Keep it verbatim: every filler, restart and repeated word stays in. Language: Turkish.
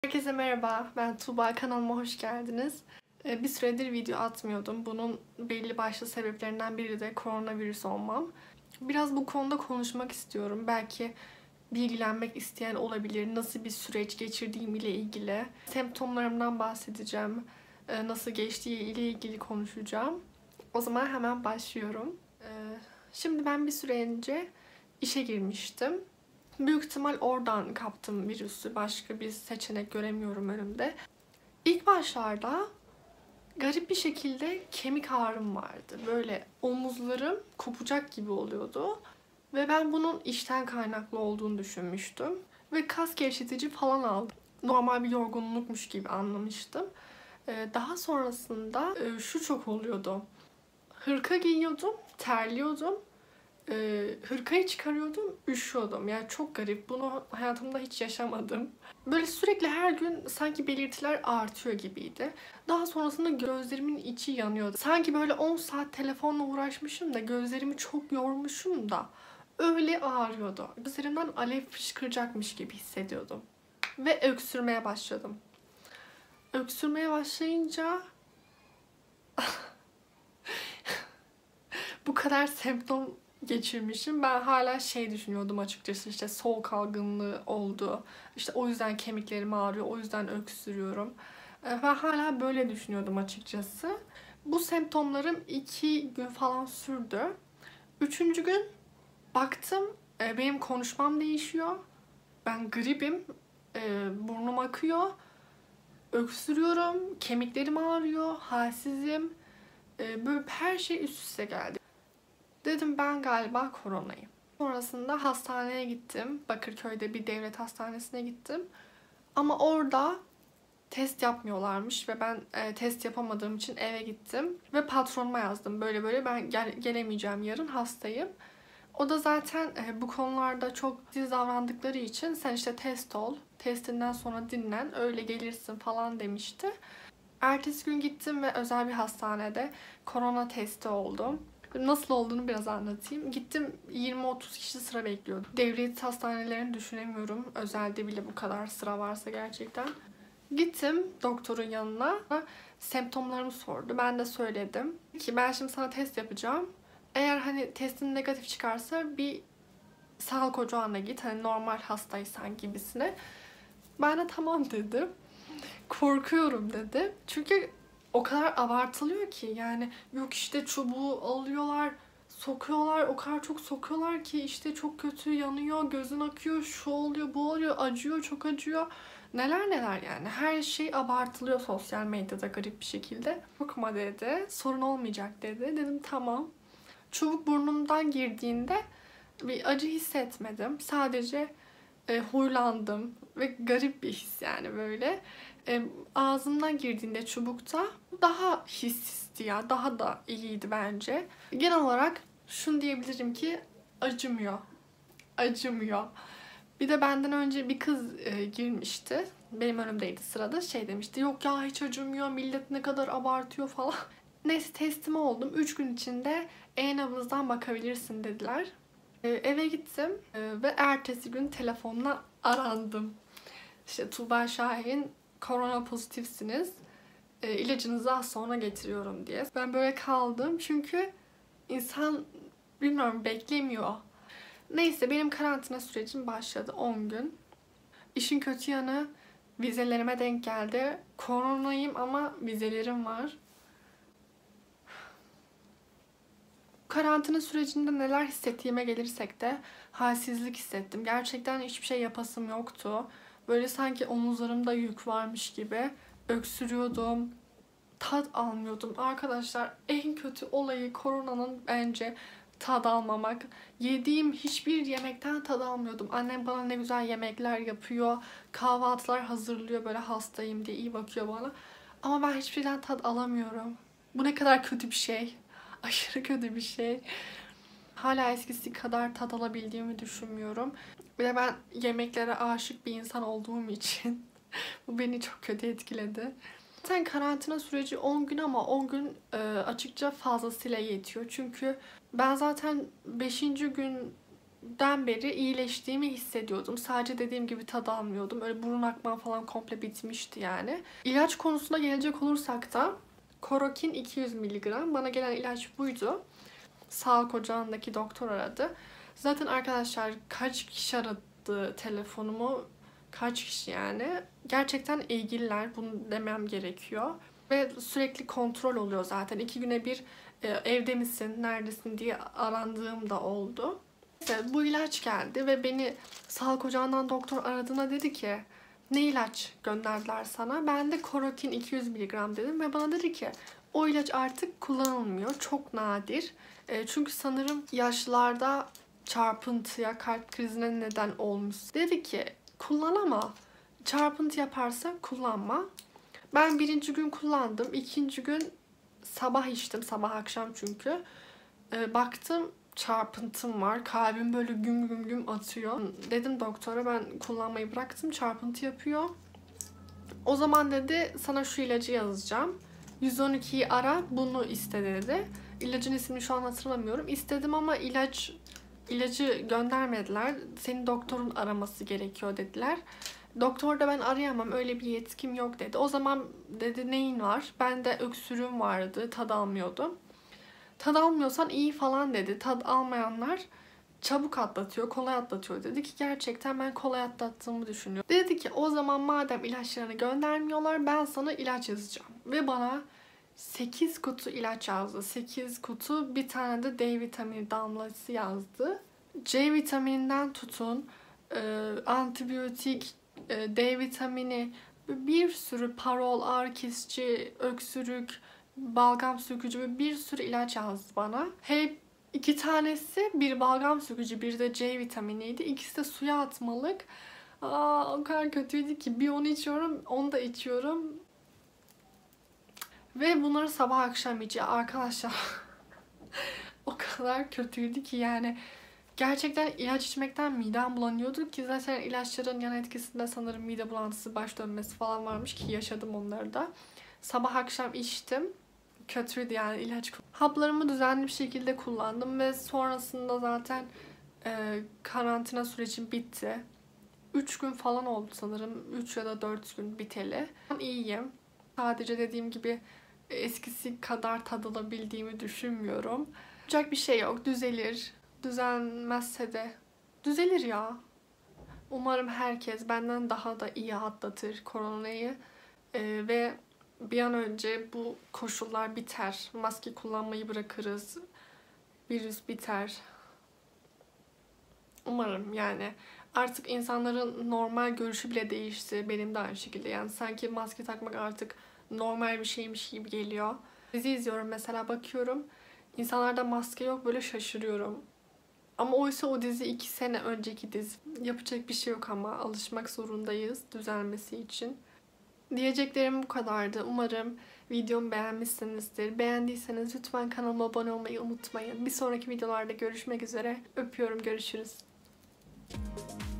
Herkese merhaba, ben Tuğba. Kanalıma hoş geldiniz. Bir süredir video atmıyordum. Bunun belli başlı sebeplerinden biri de koronavirüs olmam. Biraz bu konuda konuşmak istiyorum. Belki bilgilenmek isteyen olabilir. Nasıl bir süreç geçirdiğim ile ilgili. Semptomlarımdan bahsedeceğim. Nasıl geçtiği ile ilgili konuşacağım. O zaman hemen başlıyorum. Şimdi ben bir süre önce işe girmiştim. Büyük ihtimal oradan kaptım virüsü. Başka bir seçenek göremiyorum önümde. İlk başlarda garip bir şekilde kemik ağrım vardı. Böyle omuzlarım kopacak gibi oluyordu. Ve ben bunun işten kaynaklı olduğunu düşünmüştüm. Ve kas gevşetici falan aldım. Normal bir yorgunlukmuş gibi anlamıştım. Daha sonrasında şu çok oluyordu. Hırka giyiyordum, terliyordum. Ee, hırkayı çıkarıyordum, üşüyordum. Yani çok garip. Bunu hayatımda hiç yaşamadım. Böyle sürekli her gün sanki belirtiler artıyor gibiydi. Daha sonrasında gözlerimin içi yanıyordu. Sanki böyle on saat telefonla uğraşmışım da gözlerimi çok yormuşum da öyle ağrıyordu. Gözlerimden alev fışkıracakmış gibi hissediyordum. Ve öksürmeye başladım. Öksürmeye başlayınca bu kadar semptom geçirmişim. Ben hala şey düşünüyordum açıkçası, işte soğuk algınlığı oldu. İşte o yüzden kemiklerim ağrıyor, o yüzden öksürüyorum. Ben hala böyle düşünüyordum açıkçası. Bu semptomlarım iki gün falan sürdü. Üçüncü gün baktım benim konuşmam değişiyor. Ben gripim, burnum akıyor, öksürüyorum, kemiklerim ağrıyor, halsizim. Böyle her şey üst üste geldi. Dedim ben galiba koronayım. Sonrasında hastaneye gittim. Bakırköy'de bir devlet hastanesine gittim. Ama orada test yapmıyorlarmış ve ben e, test yapamadığım için eve gittim. Ve patronuma yazdım. Böyle böyle ben gel gelemeyeceğim, yarın hastayım. O da zaten e, bu konularda çok tiz davrandıkları için sen işte test ol, testinden sonra dinlen, öyle gelirsin falan demişti. Ertesi gün gittim ve özel bir hastanede korona testi oldum. Nasıl olduğunu biraz anlatayım. Gittim, yirmi otuz kişi sıra bekliyordu. Devlet hastanelerini düşünemiyorum. Özelde bile bu kadar sıra varsa gerçekten. Gittim doktorun yanına. Semptomlarımı sordu. Ben de söyledim ki ben şimdi sana test yapacağım. Eğer hani testin negatif çıkarsa bir sağlık ocağına git. Hani normal hastaysan gibisine. Ben de tamam dedim. Korkuyorum dedi. Çünkü o kadar abartılıyor ki, yani yok işte çubuğu alıyorlar, sokuyorlar, o kadar çok sokuyorlar ki işte çok kötü, yanıyor, gözün akıyor, şu oluyor, bu oluyor, acıyor, çok acıyor. Neler neler yani. Her şey abartılıyor sosyal medyada garip bir şekilde. Korkma dedi. Sorun olmayacak dedi. Dedim tamam. Çubuk burnumdan girdiğinde bir acı hissetmedim. Sadece e, huylandım ve garip bir his yani böyle. E, ağzımdan girdiğinde çubukta daha hissisti ya. Daha da iyiydi bence. Genel olarak şunu diyebilirim ki acımıyor. Acımıyor. Bir de benden önce bir kız e, girmişti. Benim önümdeydi sırada. Şey demişti. Yok ya hiç acımıyor. Millet ne kadar abartıyor falan. Neyse teslim oldum. üç gün içinde e-nabızdan bakabilirsin dediler. E, eve gittim e, ve ertesi gün telefonla arandım. İşte Tuğba Şahin, korona pozitifsiniz. E, ilacınızı az sonra getiriyorum diye. Ben böyle kaldım çünkü insan bilmiyorum beklemiyor. Neyse benim karantina sürecim başladı on gün. İşin kötü yanı vizelerime denk geldi. Koronayım ama vizelerim var. Karantina sürecinde neler hissettiğime gelirsek de halsizlik hissettim. Gerçekten hiçbir şey yapasım yoktu. Böyle sanki omuzlarımda yük varmış gibi öksürüyordum. Tat almıyordum. Arkadaşlar en kötü olayı koronanın bence tad almamak. Yediğim hiçbir yemekten tad almıyordum. Annem bana ne güzel yemekler yapıyor. Kahvaltılar hazırlıyor böyle hastayım diye, iyi bakıyor bana. Ama ben hiçbirden tad alamıyorum. Bu ne kadar kötü bir şey. Aşırı kötü bir şey. Hala eskisi kadar tat alabildiğimi düşünmüyorum. Bir de ben yemeklere aşık bir insan olduğum için bu beni çok kötü etkiledi. Zaten karantina süreci on gün ama on gün açıkça fazlasıyla yetiyor. Çünkü ben zaten beşinci gün den beri iyileştiğimi hissediyordum. Sadece dediğim gibi tad almıyordum. Öyle burun akmam falan komple bitmişti yani. İlaç konusuna gelecek olursak da Korokin iki yüz miligram. Bana gelen ilaç buydu. Sağlık ocağındaki doktor aradı. Zaten arkadaşlar kaç kişi aradı telefonumu? Kaç kişi yani? Gerçekten ilgililer. Bunu demem gerekiyor. Ve sürekli kontrol oluyor zaten. İki güne bir e, evde misin, neredesin diye arandığım da oldu. İşte bu ilaç geldi ve beni sağlık ocağından doktor aradığında dedi ki ne ilaç gönderdiler sana? Ben de Korokin iki yüz miligram dedim ve bana dedi ki o ilaç artık kullanılmıyor. Çok nadir. E, çünkü sanırım yaşlarda çarpıntıya, kalp krizine neden olmuş. Dedi ki kullan ama çarpıntı yaparsa kullanma. Ben birinci gün kullandım. İkinci gün sabah içtim. Sabah akşam çünkü. E, baktım çarpıntım var. Kalbim böyle güm güm güm atıyor. Dedim doktora ben kullanmayı bıraktım. Çarpıntı yapıyor. O zaman dedi sana şu ilacı yazacağım. yüz on ikiyi ara bunu iste dedi. İlacın ismini şu an hatırlamıyorum. İstedim ama ilaç ilacı göndermediler. Senin doktorun araması gerekiyor dediler. Doktor da ben arayamam öyle bir yetkim yok dedi. O zaman dedi neyin var? Ben de öksürüğüm vardı. Tad almıyordum. Tad almıyorsan iyi falan dedi. Tad almayanlar çabuk atlatıyor, kolay atlatıyor dedi ki gerçekten ben kolay atlattığımı düşünüyorum. Dedi ki o zaman madem ilaçlarını göndermiyorlar ben sana ilaç yazacağım. Ve bana sekiz kutu ilaç yazdı. sekiz kutu bir tane de D vitamini damlası yazdı. C vitamininden tutun, e, antibiyotik, e, D vitamini, bir sürü parol, ağrı kesici, öksürük, balgam sökücü ve bir sürü ilaç yazdı bana. Hep iki tanesi bir balgam sökücü, bir de C vitaminiydi. İkisi de suya atmalık. Aa, o kadar kötüydü ki bir onu içiyorum, onu da içiyorum. Ve bunları sabah akşam içiyor arkadaşlar. O kadar kötüydü ki yani gerçekten ilaç içmekten midem bulanıyordu ki zaten ilaçların yan etkisinde sanırım mide bulantısı, baş dönmesi falan varmış ki yaşadım onları da. Sabah akşam içtim. Kötüydü yani ilaç. Haplarımı düzenli bir şekilde kullandım ve sonrasında zaten e, karantina sürecim bitti. üç gün falan oldu sanırım. üç ya da dört gün biteli. İyiyim. Sadece dediğim gibi eskisi kadar tadılabildiğimi düşünmüyorum. Yapacak bir şey yok. Düzelir. Düzelmezse de düzelir ya. Umarım herkes benden daha da iyi atlatır koronayı ee, ve bir an önce bu koşullar biter. Maske kullanmayı bırakırız. Virüs biter. Umarım yani. Artık insanların normal görüşü bile değişti. Benim de aynı şekilde. Yani sanki maske takmak artık normal bir şeymiş gibi geliyor. Dizi izliyorum mesela bakıyorum. İnsanlarda maske yok böyle şaşırıyorum. Ama oysa o dizi iki sene önceki dizi. Yapacak bir şey yok ama alışmak zorundayız düzelmesi için. Diyeceklerim bu kadardı. Umarım videomu beğenmişsinizdir. Beğendiyseniz lütfen kanalıma abone olmayı unutmayın. Bir sonraki videolarda görüşmek üzere. Öpüyorum. Görüşürüz.